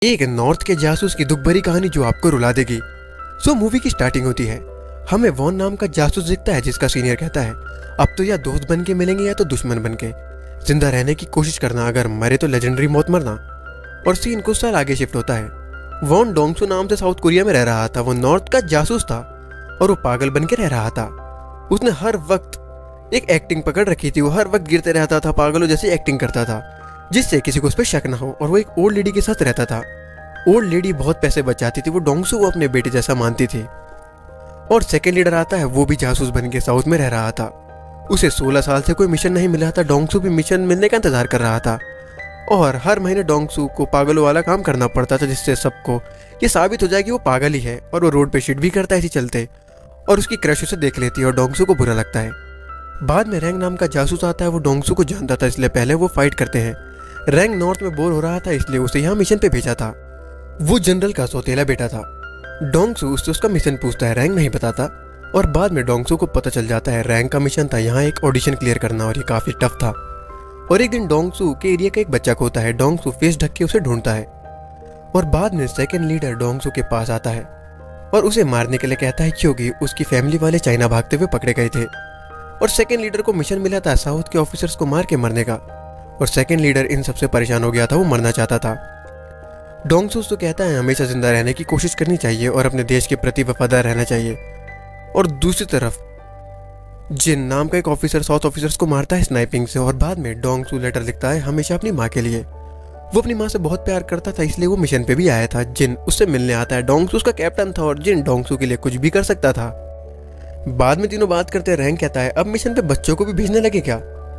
एक नॉर्थ के जासूस की दुख भरी कहानी जो आपको रुला देगी। सो मूवी की स्टार्टिंग होती है। हमें वॉन नाम का जासूस दिखता है जिसका सीनियर कहता है अब तो या दोस्त बन के मिलेंगे या तो दुश्मन बन के। जिंदा रहने की कोशिश करना, अगर मरे तो लेजेंडरी मौत मरना। और सीन कुछ साल आगे शिफ्ट होता है। वॉन डोंगसू नाम से साउथ कोरिया में रह रहा था। वो नॉर्थ का जासूस था और वो पागल बन के रह रहा था। उसने हर वक्त एक एक्टिंग पकड़ रखी थी। वो हर वक्त गिरते रहता था, पागलों जैसी एक्टिंग करता था जिससे किसी को उस पर शक ना हो। और वो एक ओल्ड लेडी के साथ रहता था। ओल्ड लेडी बहुत पैसे बचाती थी। वो डोंगसू को अपने बेटे जैसा मानती थी। और सेकंड लीडर आता है, वो भी जासूस बन के साउथ में रह रहा था। उसे 16 साल से कोई मिशन नहीं मिला था। डोंगसू भी मिशन मिलने का इंतजार कर रहा था और हर महीने डोंगसू को पागलों वाला काम करना पड़ता था जिससे सबको ये साबित हो जाए कि वो पागल ही है। और वो रोड पे शिट भी करता है इसी चलते। और उसकी क्रश उसे देख लेती है और डोंगसू को बुरा लगता है। बाद में रैंग नाम का जासूस आता है। वो डोंगसू को जानता था, इसलिए पहले वो फाइट करते हैं। रैंग नॉर्थ में बोर हो रहा था इसलिए उसे यहाँ मिशन पे भेजा था। वो जनरल का सौतेला बेटा था। डोंगसू उससे उसका मिशन पूछता है, रैंग नहीं बताता। और बाद में डोंगसू को पता चल जाता है रैंग का मिशन था यहाँ एक ऑडिशन क्लियर करना और ये काफी टफ था। और एक दिन डोंगसू के एरिया का एक बच्चा खोता है। डोंगसू फेस ढक के उसे ढूंढता है और बाद में सेकंड लीडर डोंगसू के पास आता है और उसे मारने के लिए कहता है क्योंकि उसकी फैमिली वाले चाइना भागते हुए पकड़े गए थे। और सेकंड लीडर को मिशन मिला था साउथ के ऑफिसर्स को मार के मरने का। और सेकंड लीडर इन सबसे परेशान हो गया था, वो मरना चाहता था। डोंगसू तो कहता है हमेशा जिंदा रहने की कोशिश करनी चाहिए और अपने देश के प्रति वफादार रहना चाहिए। और दूसरी तरफ जिन नाम का एक ऑफिसर साउथ ऑफिसर्स को मारता है स्नाइपिंग से। और बाद में डोंगसू लेटर लिखता है हमेशा अपनी माँ के लिए। वो अपनी माँ से बहुत प्यार करता था इसलिए वो मिशन पे भी आया था। जिन उससे मिलने आता है। डोंगसू उसका कैप्टन था और जिन डोंगसू के लिए कुछ भी कर सकता था। बाद में तीनों बात करते, रैंक कहता है अब मिशन पे बच्चों को भी भेजने लगे क्या।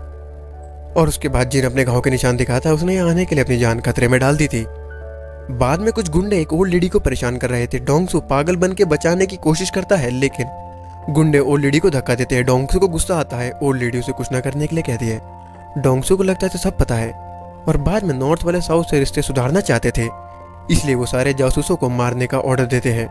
और उसके बाद जिन अपने घाव के निशान दिखाता है, उसने यहाँ आने के लिए अपनी जान खतरे में डाल दी थी। बाद में कुछ गुंडे एक ओल्ड लेडी को परेशान कर रहे थे। डोंगसू पागल बन के बचाने की कोशिश करता है लेकिन गुंडे ओल्ड लेडी को धक्का देते हैं। डोंगसू को गुस्सा आता है। ओल्ड लेडी उसे कुछ ना करने के लिए कहती है। डोंगसू को लगता है तो सब पता है। और बाद में नॉर्थ वाले साउथ से रिश्ते सुधारना चाहते थे इसलिए वो सारे जासूसों को मारने का ऑर्डर देते हैं।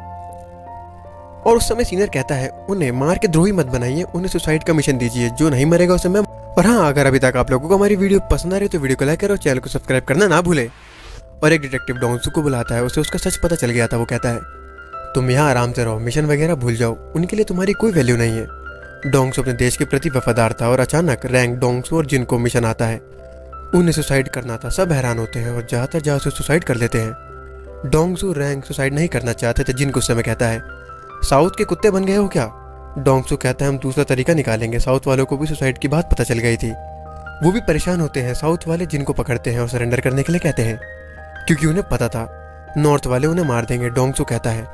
और उस समय सीनियर कहता है उन्हें मार के द्रोही मत बनाइए, उन्हें सुसाइड का मिशन दीजिए, जो नहीं मरेगा उसे मैं। और हाँ, अगर अभी तक आप लोगों को हमारी वीडियो पसंद आ रही है तो वीडियो को लाइक करो, चैनल को सब्सक्राइब करना ना भूले। और एक डिटेक्टिव डोंगसू को बुलाता है। उसे उसका सच पता चल गया था। वो कहता है तुम यहाँ आराम से रहो, मिशन वगैरह भूल जाओ, उनके लिए तुम्हारी कोई वैल्यू नहीं है। डोंगसू अपने देश के प्रति वफादार था। और अचानक रैंक डोंगसू और जिन को मिशन आता है। उन्हें सुसाइड करना था। सब हैरान होते हैं और ज्यादातर जासूस सुसाइड कर लेते हैं। डोंगसू रैंक सुसाइड नहीं करना चाहते थे। जिन गुस्से में कहता है साउथ के कुत्ते बन गए हो क्या। डोंगसू कहता है हम दूसरा तरीका निकालेंगे। साउथ वालों को भी सुसाइड की बात पता चल गई थी। वो भी परेशान होते हैं। साउथ वाले जिनको पकड़ते हैं और सरेंडर करने के लिए कहते हैं क्योंकि उन्हें पता था नॉर्थ वाले उन्हें मार देंगे। डोंगसू कहता है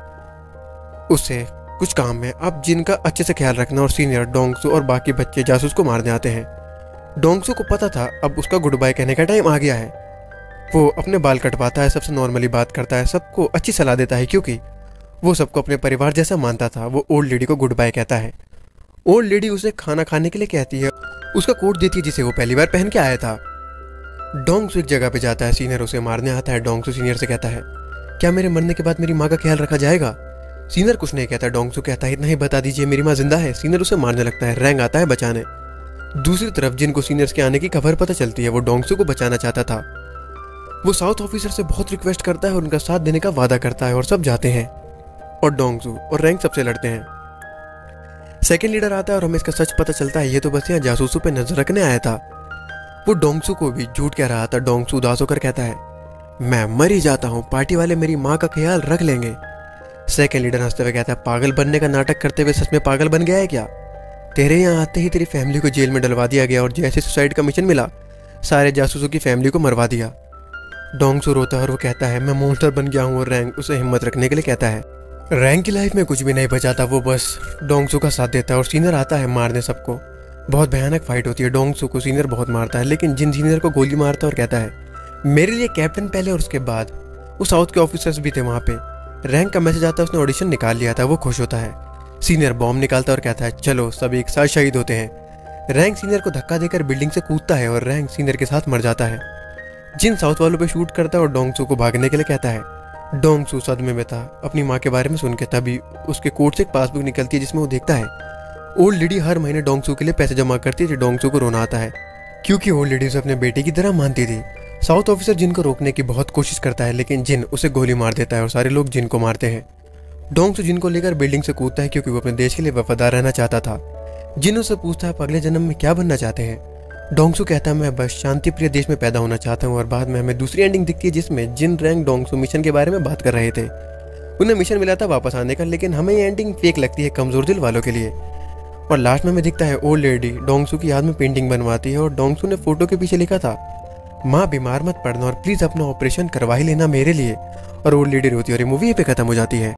उससे कुछ काम है, अब जिनका अच्छे से ख्याल रखना। और सीनियर डोंगसू और बाकी बच्चे जासूस को मारने आते हैं। डोंगसू को पता था अब उसका गुड बाय कहने का टाइम आ गया है। वो अपने बाल कटवाता है, सबसे नॉर्मली बात करता है, सबको अच्छी सलाह देता है क्योंकि वो सबको अपने परिवार जैसा मानता था। वो ओल्ड लेडी को गुड बाय कहता है। ओल्ड लेडी उसे खाना खाने के लिए कहती है। उसका कोट देती है जिसे वो पहली बार पहन के आया था। डोंगसू एक जगह पे जाता है। सीनियर उसे मारने आता है। डोंगसू सीनियर से कहता है क्या मेरे मरने के बाद मेरी माँ का ख्याल रखा जाएगा। सीनियर कुछ नहीं कहता। डोंगसू कहता है इतना ही बता दीजिए मेरी माँ जिंदा है। सीनियर उसे मारने लगता है। रैंग आता है बचाने। दूसरी तरफ जिनको सीनियर्स के आने की खबर पता चलती है। वो डोंगसू को बचाना चाहता था। वो साउथ ऑफिसर से बहुत रिक्वेस्ट करता है और उनका साथ देने का वादा करता है और सब जाते हैं। और डोंगसू और रैंक सबसे लड़ते हैं। सेकंड लीडर आता है और हमें इसका सच पता चलता है ये तो बस यहाँ जासूसों पे नजर रखने आया था। वो डोंगसू को भी झूठ कह रहा था। डोंगसू उदास होकर कहता है मैं मर ही जाता हूँ, पार्टी वाले मेरी माँ का ख्याल रख लेंगे। सेकंड लीडर हंसते हुए कहता है पागल बनने का नाटक करते हुए सच में पागल बन गया है क्या। तेरे यहाँ आते ही तेरी फैमिली को जेल में डलवा दिया गया और जैसे सुसाइड का मिशन मिला सारे जासूसों की फैमिली को मरवा दिया। डोंगसू रोता है और वो कहता है मैं मॉन्स्टर बन गया हूँ। और रैंक उसे हिम्मत रखने के लिए कहता है। रैंक की लाइफ में कुछ भी नहीं बचाता, वो बस डोंगसू का साथ देता है। और सीनियर आता है मारने सबको। बहुत भयानक फाइट होती है। डोंगसू को सीनियर बहुत मारता है लेकिन जिन सीनियर को गोली मारता है और कहता है मेरे लिए कैप्टन पहले और उसके बाद। वो साउथ के ऑफिसर्स भी थे वहाँ पे। रैंक का मैसेज आता है उसने ऑडिशन निकाल लिया था। वो खुश होता है। सीनियर बॉम्ब निकालता है और कहता है चलो सब एक साथ शहीद होते हैं। रैंक सीनियर को धक्का देकर बिल्डिंग से कूदता है और रैंक सीनियर के साथ मर जाता है। जिन साउथ वालों पे शूट करता है और डोंगसू को भागने के लिए कहता है। डोंगसू सदमे में था अपनी माँ के बारे में सुन के। तभी उसके कोट से एक पासबुक निकलती है जिसमें वो देखता है ओल्ड लेडी हर महीने डोंगसू के लिए पैसे जमा करती थी। डोंगसू को रोना आता है क्योंकि ओल्ड लेडी उसे अपने बेटे की तरह मानती थी। साउथ ऑफिसर जिन को रोकने की बहुत कोशिश करता है, लेकिन जिन उसे गोली मार देता है और सारे लोग जिन को मारते हैं। डोंगसू जिन को लेकर बिल्डिंग से कूदता है क्योंकि वो अपने देश के लिए वफादार रहना चाहता था। जिन उससे पूछता है आप अगले जन्म में क्या बनना चाहते हैं। डोंगसू कहता है मैं बस शांति प्रिय देश में पैदा होना चाहता हूँ। और बाद में हमें दूसरी एंडिंग दिखती है जिसमें जिन रैंग डोंगसू मिशन के बारे में बात कर रहे थे। उन्हें मिशन मिला था वापस आने का, लेकिन हमें ये एंडिंग फेक लगती है कमजोर दिल वालों के लिए। और लास्ट में हमें दिखता है ओल्ड लेडी डोंगसू की याद में पेंटिंग बनवाती है और डोंगसू ने फोटो के पीछे लिखा था माँ बीमार मत पड़ना और प्लीज अपना ऑपरेशन करवा ही लेना मेरे लिए। और ओल्ड लेडी रोती है और ये मूवी यहीं पे खत्म हो जाती है।